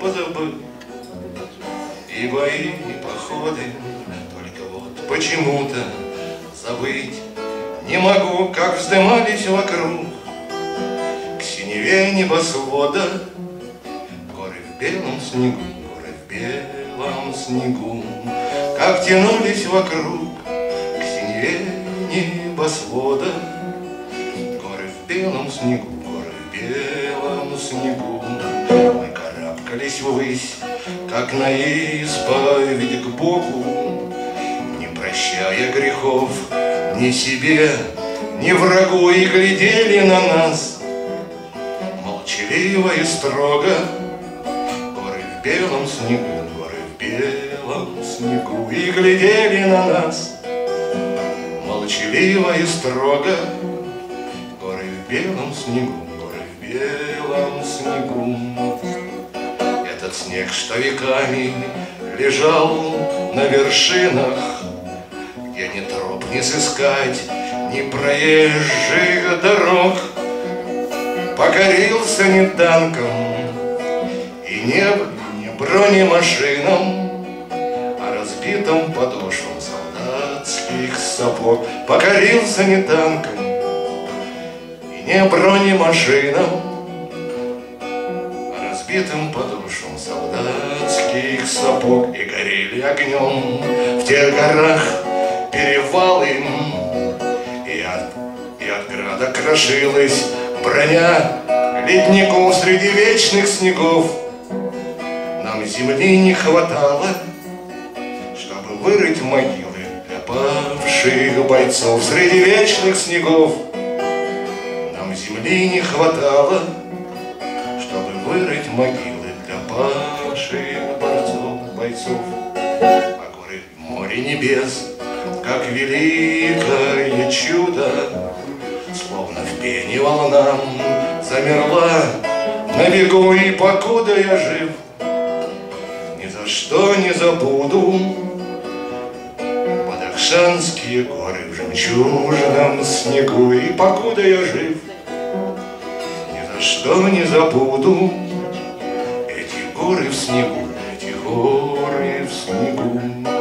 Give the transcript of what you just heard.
позабыл. И бои, и походы, только вот почему-то забыть не могу, как вздымались вокруг к синеве небосвода горы в белом снегу, горы в белом снегу, как тянулись вокруг к синеве небосвода горы в белом снегу, горы в белом снегу. Мы карабкались ввысь, как на исповедь к Богу, не прощая грехов ни себе, ни врагу, и глядели на нас молчаливо и строго горы в белом снегу, горы в белом снегу, и глядели на нас молчаливо и строго горы в белом снегу, горы в белом снегу. Этот снег, что веками лежал на вершинах, где ни троп не сыскать, ни проезжих дорог, покорился не танком и не бронемашинам, а разбитым подошвам солдатских сапог. Покорился не танком и не бронемашинам, а разбитым подошвам солдатских сапог. И горели огнем в тех горах перевалы, и от града крошилась броня ледников среди вечных снегов. Нам земли не хватало, чтобы вырыть могилы для павших бойцов среди вечных снегов. Нам земли не хватало, чтобы вырыть могилы для павших бойцов. А горы море небес, как великое чудо, словно в пене волнам замерла на бегу. И покуда я жив, ни за что не забуду Бадахшанские горы в жемчужном снегу. И покуда я жив, ни за что не забуду эти горы в снегу, эти горы в снегу.